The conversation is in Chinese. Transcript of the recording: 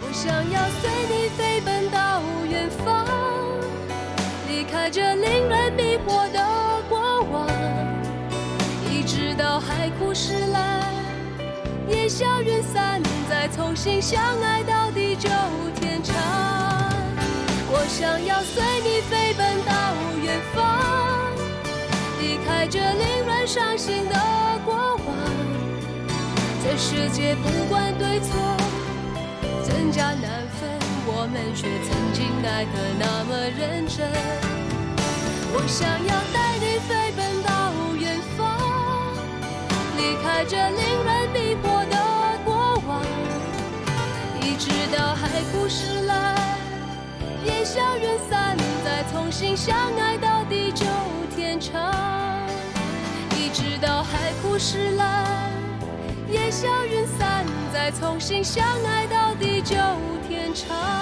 我想要随你飞奔到远方，离开这令人迷惑的过往，一直到海枯石烂，烟消云散，再重新相爱到地久天长。我想要随你飞奔到远方，离开这令人伤心的过往。这世界不管对错，真假难分，我们却曾经爱得那么认真。我想要带你飞奔到远方，离开这令人迷惑的过往，一直到海枯石烂，烟消云散，再重新相爱到地久天长。一直到海枯石烂，烟消云散，再重新相爱到地久天长。